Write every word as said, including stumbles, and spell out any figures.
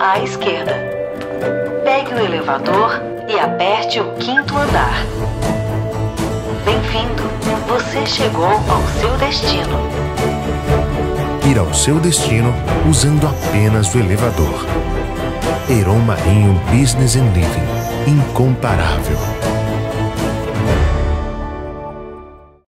à esquerda. Pegue o elevador e aperte o quinto andar. Bem-vindo! Você chegou ao seu destino. Ir ao seu destino usando apenas o elevador. Heron Marinho Business and Living. Incomparável.